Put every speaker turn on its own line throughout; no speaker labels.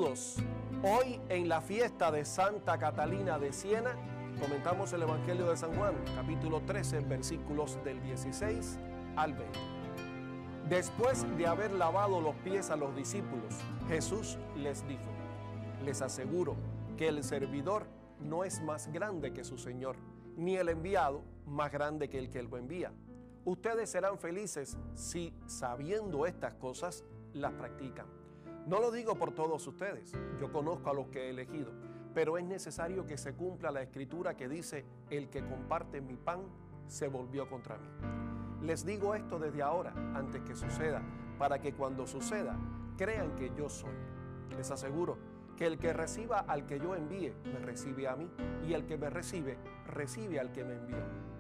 Amigos, hoy en la fiesta de Santa Catalina de Siena, comentamos el Evangelio de San Juan, capítulo 13, versículos del 16 al 20. Después de haber lavado los pies a los discípulos, Jesús les dijo: les aseguro que el servidor no es más grande que su Señor, ni el enviado más grande que el que lo envía. Ustedes serán felices si, sabiendo estas cosas, las practican. No lo digo por todos ustedes, yo conozco a los que he elegido, pero es necesario que se cumpla la escritura que dice: el que comparte mi pan se volvió contra mí. Les digo esto desde ahora, antes que suceda, para que cuando suceda, crean que yo soy. Les aseguro que el que reciba al que yo envíe, me recibe a mí, y el que me recibe, recibe al que me envió.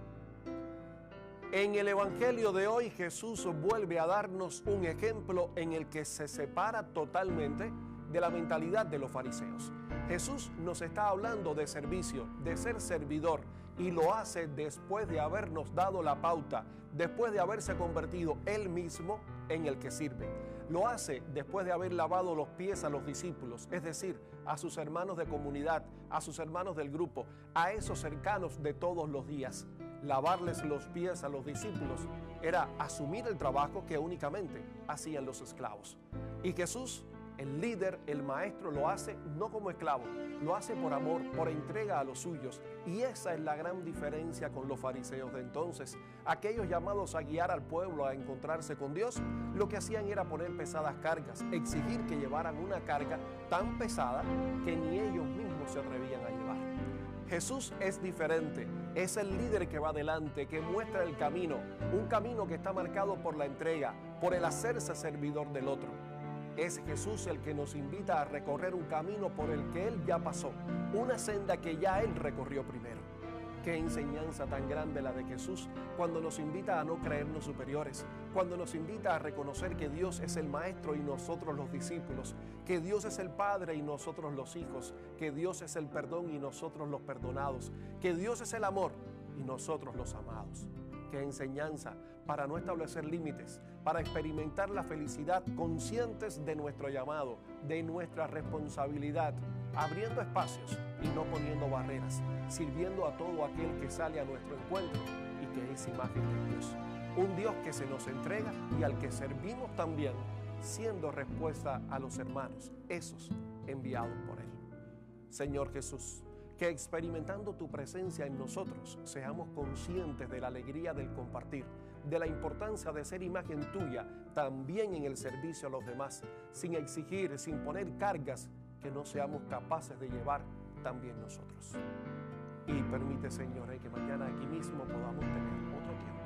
En el Evangelio de hoy, Jesús vuelve a darnos un ejemplo en el que se separa totalmente de la mentalidad de los fariseos. Jesús nos está hablando de servicio, de ser servidor, y lo hace después de habernos dado la pauta, después de haberse convertido Él mismo en el que sirve. Lo hace después de haber lavado los pies a los discípulos, es decir, a sus hermanos de comunidad, a sus hermanos del grupo, a esos cercanos de todos los días. Lavarles los pies a los discípulos era asumir el trabajo que únicamente hacían los esclavos. Y Jesús, el líder, el maestro, lo hace no como esclavo, lo hace por amor, por entrega a los suyos. Y esa es la gran diferencia con los fariseos de entonces. Aquellos llamados a guiar al pueblo a encontrarse con Dios, lo que hacían era poner pesadas cargas, exigir que llevaran una carga tan pesada que ni ellos mismos se atrevían a llevar. Jesús es diferente, es el líder que va adelante, que muestra el camino, un camino que está marcado por la entrega, por el hacerse servidor del otro. Es Jesús el que nos invita a recorrer un camino por el que Él ya pasó, una senda que ya Él recorrió primero. Qué enseñanza tan grande la de Jesús cuando nos invita a no creernos superiores, cuando nos invita a reconocer que Dios es el Maestro y nosotros los discípulos, que Dios es el Padre y nosotros los hijos, que Dios es el perdón y nosotros los perdonados, que Dios es el amor y nosotros los amados. Qué enseñanza para no establecer límites, para experimentar la felicidad conscientes de nuestro llamado, de nuestra responsabilidad, abriendo espacios y no poniendo barreras, sirviendo a todo aquel que sale a nuestro encuentro y que es imagen de Dios. Un Dios que se nos entrega y al que servimos también, siendo respuesta a los hermanos, esos enviados por Él. Señor Jesús, que experimentando tu presencia en nosotros, seamos conscientes de la alegría del compartir, de la importancia de ser imagen tuya también en el servicio a los demás, sin exigir, sin poner cargas que no seamos capaces de llevar también nosotros. Y permite, Señor, que mañana aquí mismo podamos tener otro tiempo